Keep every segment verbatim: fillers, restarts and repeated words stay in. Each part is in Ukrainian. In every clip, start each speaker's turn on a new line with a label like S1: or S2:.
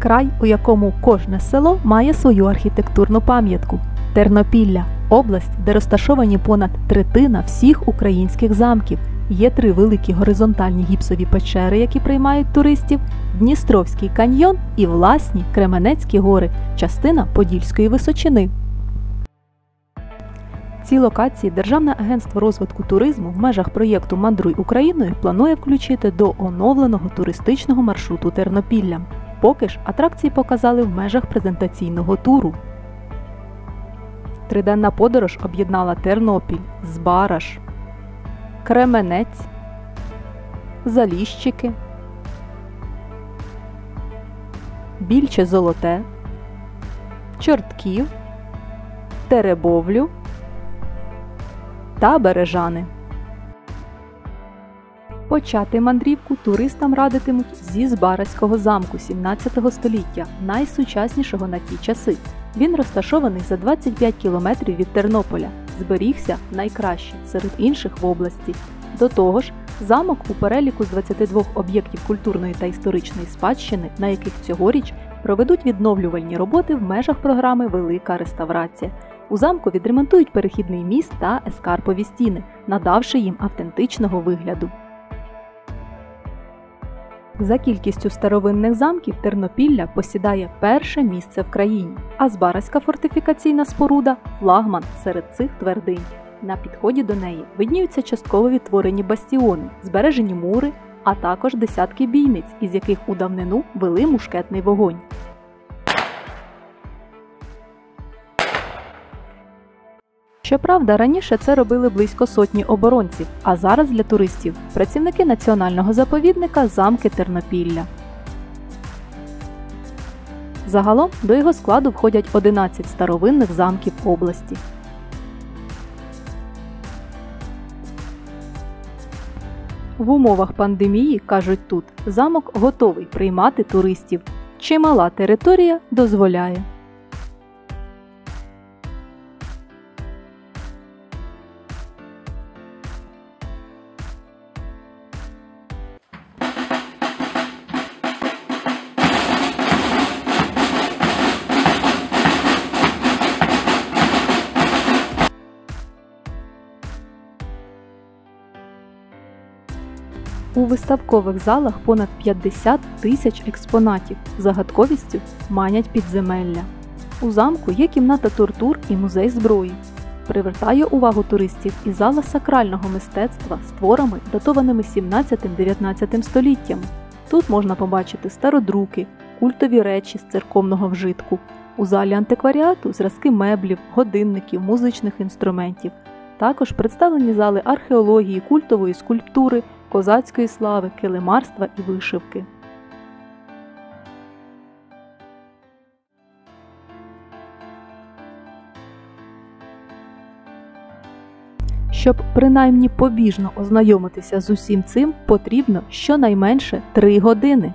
S1: Край, у якому кожне село має свою архітектурну пам'ятку. Тернопілля – область, де розташовані понад третина всіх українських замків. Є три великі горизонтальні гіпсові печери, які приймають туристів, Дністровський каньйон і власні Кременецькі гори, частина Подільської височини. Ці локації Державне агентство розвитку туризму в межах проєкту «Мандруй Україною» планує включити до оновленого туристичного маршруту Тернопілля. Поки ж атракції показали в межах презентаційного туру. Триденна подорож об'єднала Тернопіль, Збараж, Кременець, Заліщики, Більче Золоте, Чортків, Теребовлю та Бережани. Почати мандрівку туристам радитимуть зі Збаразького замку сімнадцятого століття, найсучаснішого на ті часи. Він розташований за двадцять п'ять кілометрів від Тернополя, зберігся найкраще серед інших в області. До того ж, замок у переліку з двадцяти двох об'єктів культурної та історичної спадщини, на яких цьогоріч проведуть відновлювальні роботи в межах програми «Велика реставрація». У замку відремонтують перехідний міст та ескарпові стіни, надавши їм автентичного вигляду. За кількістю старовинних замків Тернопілля посідає перше місце в країні, а Збаразька фортифікаційна споруда – флагман серед цих твердинь. На підході до неї видніються частково відтворені бастіони, збережені мури, а також десятки бійниць, із яких у давнину вели мушкетний вогонь. Щоправда, раніше це робили близько сотні оборонців, а зараз для туристів – працівники національного заповідника «Замки Тернопілля». Загалом до його складу входять одинадцять старовинних замків області. В умовах пандемії, кажуть тут, замок готовий приймати туристів. Чимала територія дозволяє. У виставкових залах понад п'ятдесят тисяч експонатів, загадковістю манять підземелля. У замку є кімната тортур і музей зброї. Привертає увагу туристів і зала сакрального мистецтва з творами, датованими сімнадцятим-дев'ятнадцятим століттями. Тут можна побачити стародруки, культові речі з церковного вжитку. У залі антикваріату зразки меблів, годинників, музичних інструментів. Також представлені зали археології, культової скульптури, козацької слави, килимарства і вишивки. Щоб принаймні побіжно ознайомитися з усім цим, потрібно щонайменше три години.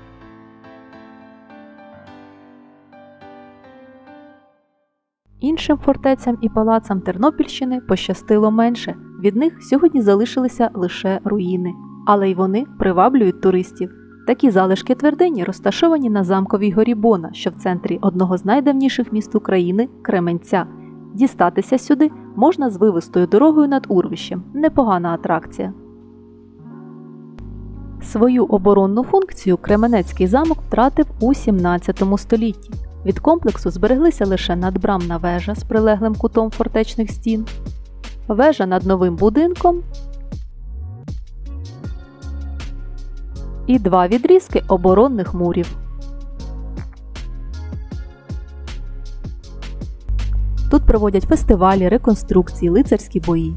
S1: Іншим фортецям і палацам Тернопільщини пощастило менше, від них сьогодні залишилися лише руїни. Але й вони приваблюють туристів. Такі залишки твердині розташовані на замковій горі Бона, що в центрі одного з найдавніших міст України – Кременця. Дістатися сюди можна з вивистою дорогою над урвищем. Непогана атракція. Свою оборонну функцію Кременецький замок втратив у сімнадцятому столітті. Від комплексу збереглися лише надбрамна вежа з прилеглим кутом фортечних стін, вежа над новим будинком і два відрізки оборонних мурів. Тут проводять фестивалі, реконструкції, лицарські бої.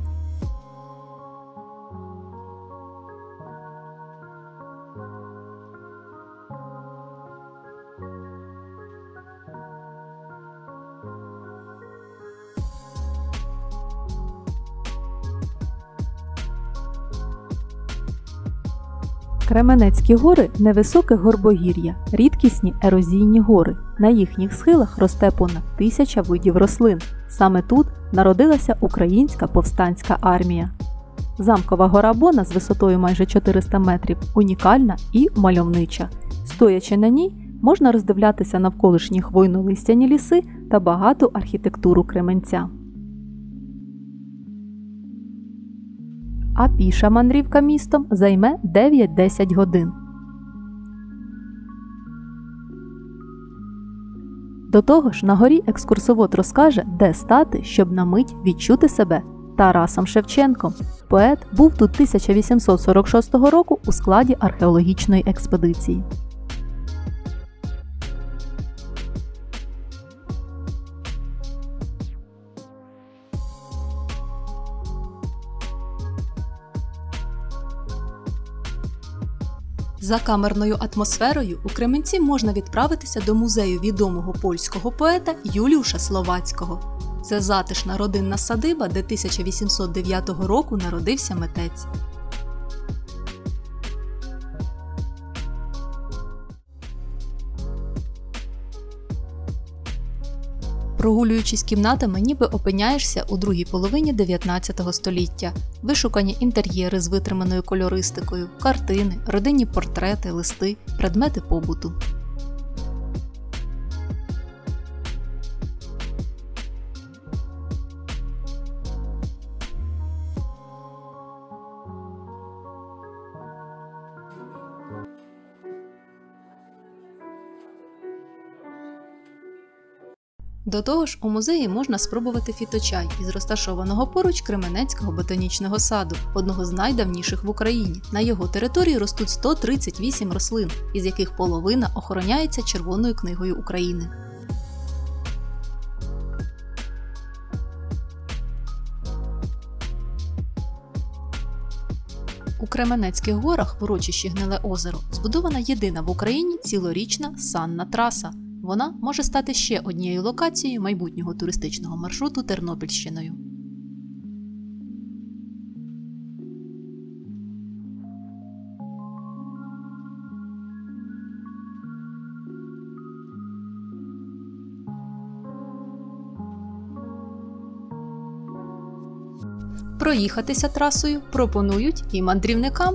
S1: Кременецькі гори – невисоке горбогір'я, рідкісні ерозійні гори. На їхніх схилах росте понад тисяча видів рослин. Саме тут народилася українська повстанська армія. Замкова гора Бона з висотою майже чотириста метрів унікальна і мальовнича. Стоячи на ній, можна роздивлятися навколишні хвойно-листяні ліси та багату архітектуру Кременця. А піша мандрівка містом займе дев'ять-десять годин. До того ж, на горі екскурсовод розкаже, де стати, щоб на мить відчути себе Тарасом Шевченком. Поет був тут тисяча вісімсот сорок шостого року у складі археологічної експедиції. За камерною атмосферою у Кременці можна відправитися до музею відомого польського поета Юліуша Словацького. Це затишна родинна садиба, де тисяча вісімсот дев'ятого року народився митець. Прогулюючись кімнатами, ніби опиняєшся у другій половині дев'ятнадцятого століття. Вишукані інтер'єри з витриманою кольористикою, картини, родинні портрети, листи, предмети побуту. До того ж, у музеї можна спробувати фіточай із розташованого поруч Кременецького ботанічного саду, одного з найдавніших в Україні. На його території ростуть сто тридцять вісім рослин, із яких половина охороняється Червоною книгою України. У Кременецьких горах в урочищі Гниле озеро збудована єдина в Україні цілорічна санна траса. Вона може стати ще однією локацією майбутнього туристичного маршруту Тернопільщиною. Проїхатися трасою пропонують і мандрівникам.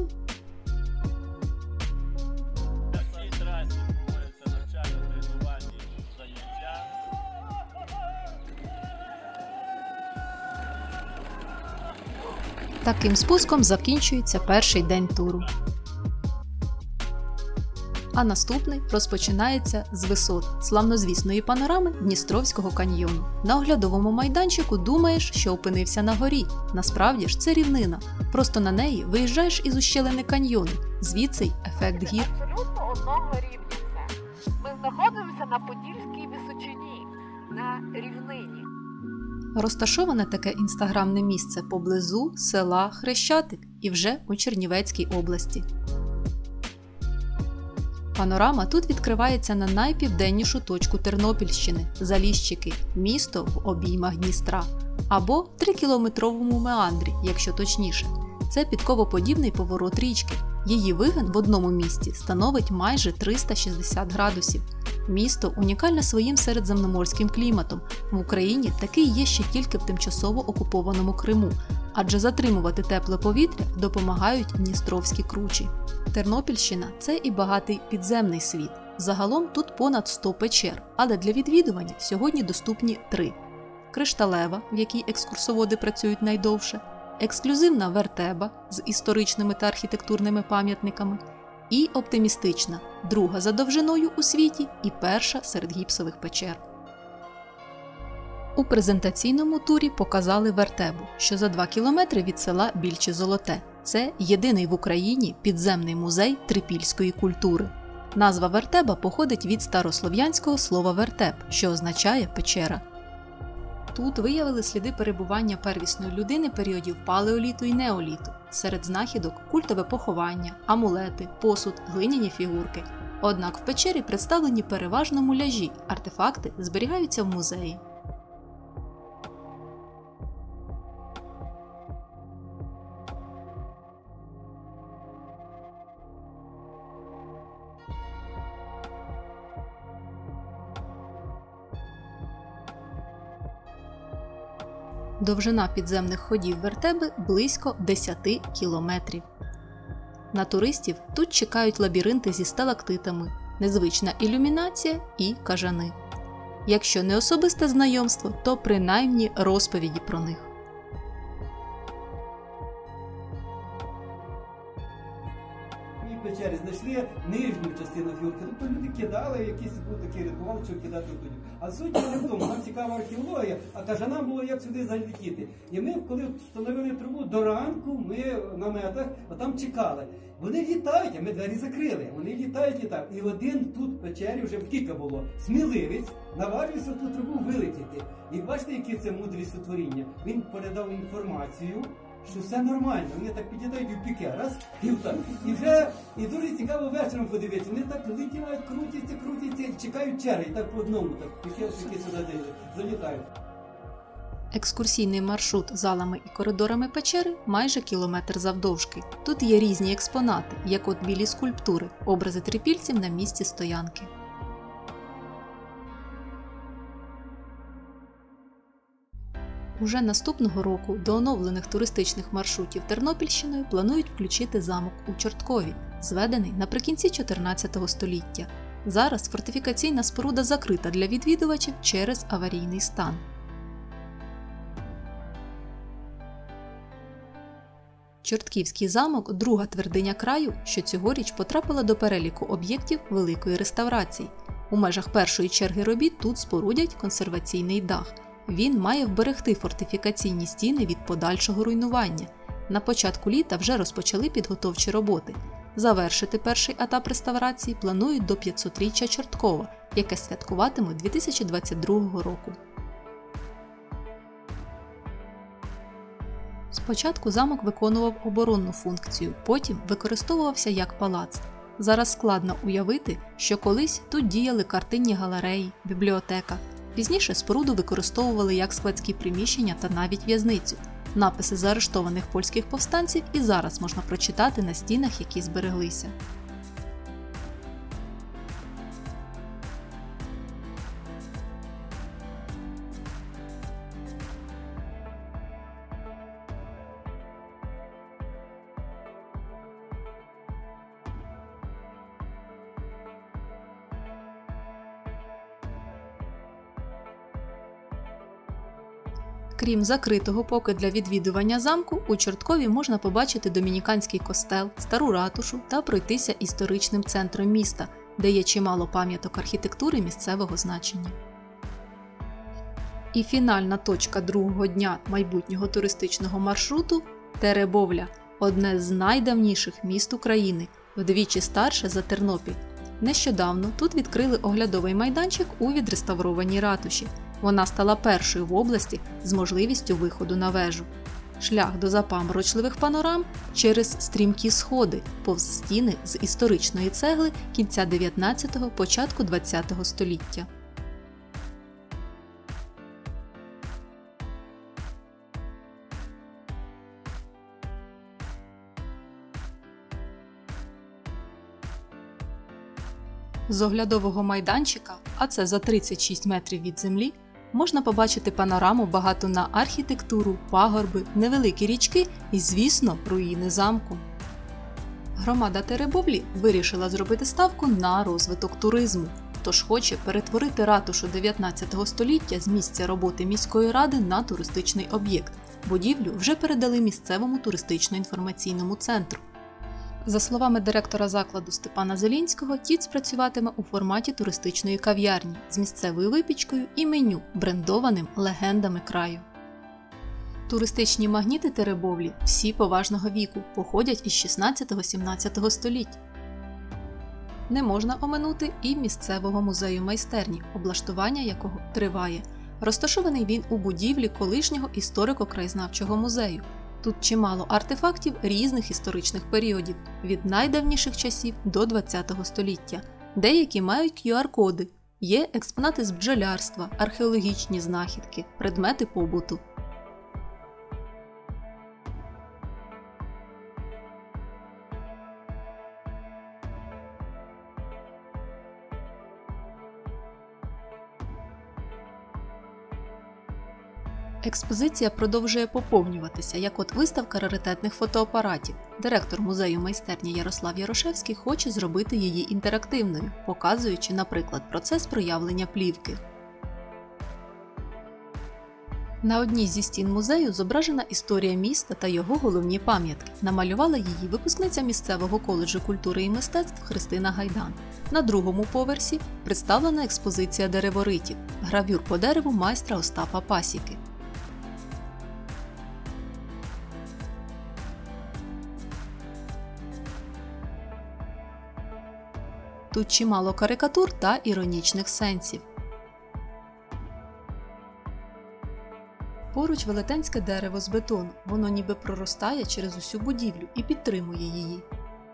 S1: Таким спуском закінчується перший день туру. А наступний розпочинається з висот славнозвісної панорами Дністровського каньйону. На оглядовому майданчику думаєш, що опинився на горі. Насправді ж це рівнина. Просто на неї виїжджаєш із ущелини каньйону. Звідси й ефект гір.
S2: Абсолютно одного рівня це. Ми знаходимося на Подільській височині, на рівнині.
S1: Розташоване таке інстаграмне місце поблизу села Хрещатик і вже у Чернівецькій області. Панорама тут відкривається на найпівденнішу точку Тернопільщини – Заліщики, місто в обіймах Дністра, або трикілометровому меандрі, якщо точніше. Це підковоподібний поворот річки. Її вигин в одному місці становить майже триста шістдесят градусів. Місто унікальне своїм середземноморським кліматом. В Україні такий є ще тільки в тимчасово окупованому Криму, адже затримувати тепле повітря допомагають Дністровські кручі. Тернопільщина – це і багатий підземний світ. Загалом тут понад сто печер, але для відвідування сьогодні доступні три. Кришталева, в якій екскурсоводи працюють найдовше, ексклюзивна Вертеба з історичними та архітектурними пам'ятниками і оптимістична, друга за довжиною у світі і перша серед гіпсових печер. У презентаційному турі показали Вертебу, що за два кілометри від села Більче Золоте. Це єдиний в Україні підземний музей трипільської культури. Назва Вертеба походить від старослов'янського слова «вертеп», що означає «печера». Тут виявили сліди перебування первісної людини періодів палеоліту і неоліту. Серед знахідок – культове поховання, амулети, посуд, глиняні фігурки. Однак в печері представлені переважно муляжі, артефакти зберігаються в музеї. Довжина підземних ходів Вертеби близько десять кілометрів. На туристів тут чекають лабіринти зі сталактитами, незвична ілюмінація і кажани. Якщо не особисте знайомство, то принаймні розповіді про них.
S3: В печері знайшли нижню частину фігурки, тобто люди кидали, якийсь був такий ритуал, що кидати туди. А суть не в тому, нам цікава археологія, а кажанам було як сюди залетіти. І ми, коли встановили трубу, до ранку ми в наметах там чекали. Вони літають, а ми двері закрили. Вони літають, літають. І один тут в печері вже кілька було. Сміливець наважився в ту трубу вилетіти. І бачите, яке це мудрість сотворіння. Він передав інформацію, що все нормально, вони так підійдають і в піке, раз, і так. І вже, і дуже цікаво вечором подивитися, вони так летять, крутяться, крутяться, і чекають черги, і так по одному, так, піке, піке сюди залітають.
S1: Екскурсійний маршрут залами і коридорами печери майже кілометр завдовжки. Тут є різні експонати, як от білі скульптури, образи трипільців на місці стоянки. Уже наступного року до оновлених туристичних маршрутів Тернопільщиною планують включити замок у Чорткові, зведений наприкінці чотирнадцятого століття. Зараз фортифікаційна споруда закрита для відвідувачів через аварійний стан. Чортківський замок – друга твердиня краю, що цьогоріч потрапила до переліку об'єктів великої реставрації. У межах першої черги робіт тут спорудять консерваційний дах. Він має вберегти фортифікаційні стіни від подальшого руйнування. На початку літа вже розпочали підготовчі роботи. Завершити перший етап реставрації планують до п'ятсотріччя Чорткова, яке святкуватимуть дві тисячі двадцять другого року. Спочатку замок виконував оборонну функцію, потім використовувався як палац. Зараз складно уявити, що колись тут діяли картинні галереї, бібліотека. Пізніше споруду використовували як складські приміщення та навіть в'язницю. Написи заарештованих польських повстанців і зараз можна прочитати на стінах, які збереглися. Крім закритого поки для відвідування замку, у Чорткові можна побачити домініканський костел, стару ратушу та пройтися історичним центром міста, де є чимало пам'яток архітектури місцевого значення. І фінальна точка другого дня майбутнього туристичного маршруту – Теребовля – одне з найдавніших міст України, вдвічі старше за Тернопіль. Нещодавно тут відкрили оглядовий майданчик у відреставрованій ратуші. Вона стала першою в області з можливістю виходу на вежу. Шлях до запаморочливих панорам через стрімкі сходи, повз стіни з історичної цегли кінця дев'ятнадцятого – початку двадцятого століття. З оглядового майданчика, а це за тридцять шість метрів від землі, можна побачити панораму багату на архітектуру, пагорби, невеликі річки і, звісно, руїни замку. Громада Теребовлі вирішила зробити ставку на розвиток туризму, тож хоче перетворити ратушу дев'ятнадцятого століття з місця роботи міської ради на туристичний об'єкт. Будівлю вже передали місцевому туристично-інформаційному центру. За словами директора закладу Степана Зелінського, ТІЦ працюватиме у форматі туристичної кав'ярні з місцевою випічкою і меню, брендованим легендами краю. Туристичні магніти Теребовлі всі поважного віку, походять із шістнадцятого-сімнадцятого століть. Не можна оминути і місцевого музею майстерні, облаштування якого триває. Розташований він у будівлі колишнього історико-краєзнавчого музею. Тут чимало артефактів різних історичних періодів, від найдавніших часів до двадцятого століття. Деякі мають к'ю ар-коди, є експонати з бджолярства, археологічні знахідки, предмети побуту. Експозиція продовжує поповнюватися, як от виставка раритетних фотоапаратів. Директор музею майстерні Ярослав Ярошевський хоче зробити її інтерактивною, показуючи, наприклад, процес проявлення плівки. На одній зі стін музею зображена історія міста та його головні пам'ятки. Намалювала її випускниця місцевого коледжу культури і мистецтв Христина Гайдан. На другому поверсі представлена експозиція дереворитів – гравюр по дереву майстра Остапа Пасіки. Тут чимало карикатур та іронічних сенсів. Поруч велетенське дерево з бетону, воно ніби проростає через усю будівлю і підтримує її.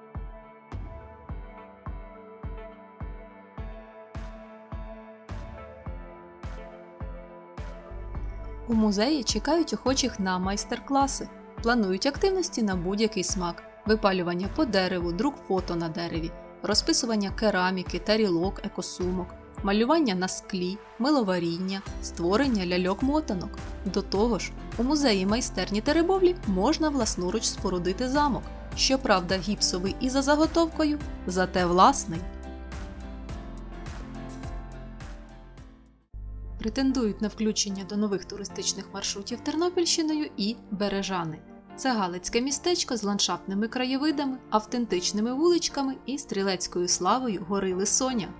S1: У музеї чекають охочих на майстер-класи. Планують активності на будь-який смак – випалювання по дереву, друк фото на дереві, розписування кераміки, тарілок, екосумок, малювання на склі, миловаріння, створення ляльок-мотанок. До того ж, у музеї майстерні Теребовлі можна власноруч спорудити замок. Щоправда, гіпсовий і за заготовкою, зате власний. Претендують на включення до нових туристичних маршрутів Тернопільщиною і Бережани. Це галицьке містечко з ландшафтними краєвидами, автентичними вуличками і стрілецькою славою гори Лисоня.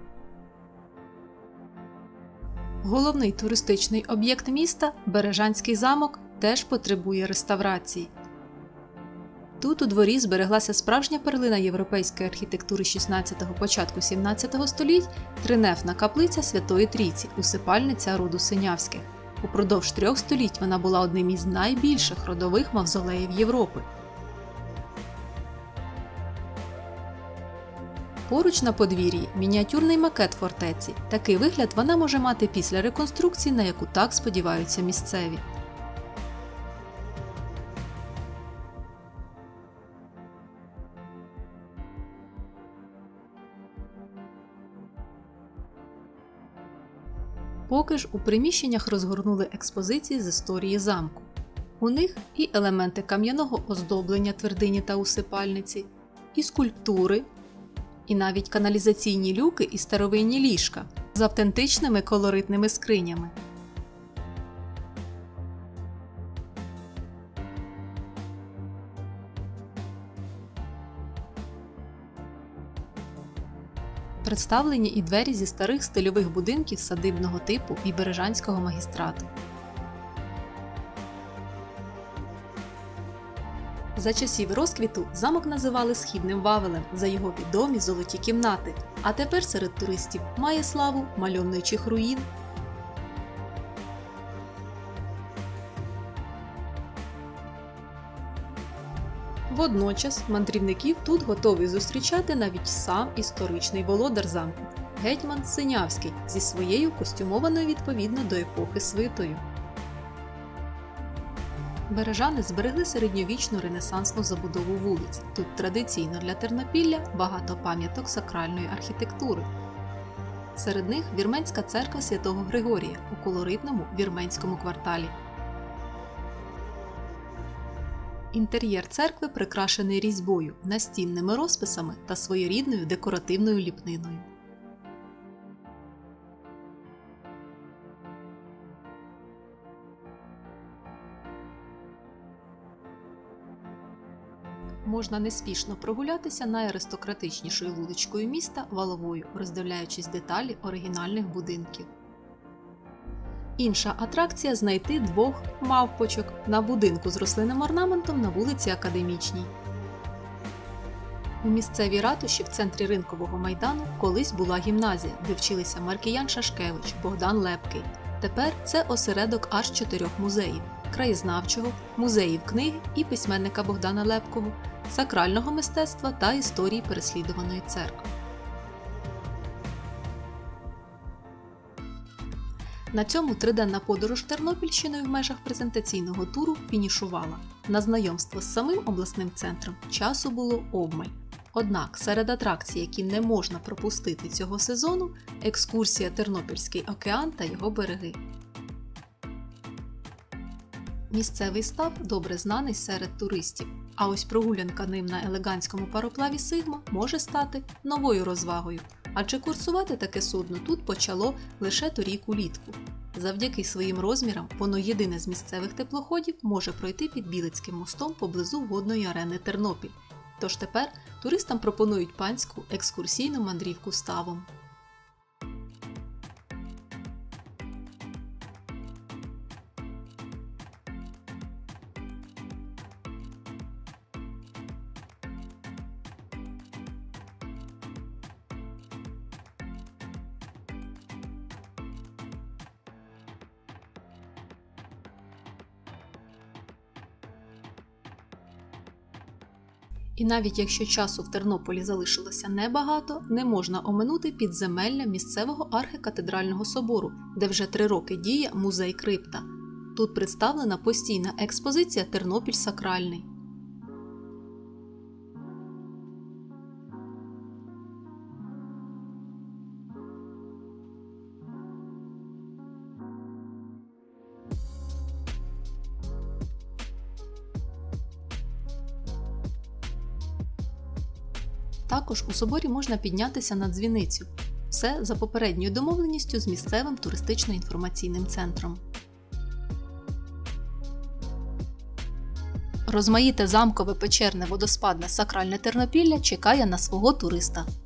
S1: Головний туристичний об'єкт міста – Бережанський замок – теж потребує реставрації. Тут у дворі збереглася справжня перлина європейської архітектури шістнадцятого – початку сімнадцятого століть – тринефна каплиця Святої Трійці, усипальниця роду Синявських. Упродовж трьох століть вона була одним із найбільших родових мавзолеїв Європи. Поруч на подвір'ї – мініатюрний макет фортеці. Такий вигляд вона може мати після реконструкції, на яку так сподіваються місцеві. Поки ж у приміщеннях розгорнули експозиції з історії замку. У них і елементи кам'яного оздоблення твердині та усипальниці, і скульптури, і навіть каналізаційні люки і старовинні ліжка з автентичними колоритними скринями. Представлені і двері зі старих стильових будинків садибного типу і Бережанського магістрату. За часів розквіту замок називали Східним Вавелем за його відомі золоті кімнати, а тепер серед туристів має славу мальовничих руїн. Водночас мандрівників тут готовий зустрічати навіть сам історичний володар замку – гетьман Синявський зі своєю костюмованою відповідно до епохи свитою. Бережани зберегли середньовічну ренесансну забудову вулиць. Тут традиційно для Тернопілля багато пам'яток сакральної архітектури. Серед них Вірменська церква Святого Григорія у колоритному Вірменському кварталі. Інтер'єр церкви прикрашений різьбою, настінними розписами та своєрідною декоративною ліпниною. Можна неспішно прогулятися найаристократичнішою вуличкою міста Валовою, роздивляючись деталі оригінальних будинків. Інша атракція – знайти двох мавпочок на будинку з рослинним орнаментом на вулиці Академічній. У місцевій ратуші в центрі Ринкового майдану колись була гімназія, де вчилися Маркіян Шашкевич, Богдан Лепкий. Тепер це осередок аж чотирьох музеїв – краєзнавчого, музеїв книги і письменника Богдана Лепкого, сакрального мистецтва та історії переслідуваної церкви. На цьому триденна подорож Тернопільщиною в межах презентаційного туру фінішувала. На знайомство з самим обласним центром часу було обмаль. Однак серед атракцій, які не можна пропустити цього сезону – екскурсія Тернопільський океан та його береги. Місцевий став добре знаний серед туристів, а ось прогулянка ним на елегантському пароплаві Сигма може стати новою розвагою, адже курсувати таке судно тут почало лише торік улітку. Завдяки своїм розмірам воно єдине з місцевих теплоходів може пройти під Білицьким мостом поблизу водної арени Тернопіль. Тож тепер туристам пропонують панську екскурсійну мандрівку ставом. І навіть якщо часу в Тернополі залишилося небагато, не можна оминути підземелля місцевого архікатедрального собору, де вже три роки діє музей крипта. Тут представлена постійна експозиція «Тернопіль сакральний». Також у соборі можна піднятися на дзвіницю. Все за попередньою домовленістю з місцевим туристично-інформаційним центром. Розмаїте замкове, печерне, водоспадне, сакральне Тернопілля чекає на свого туриста.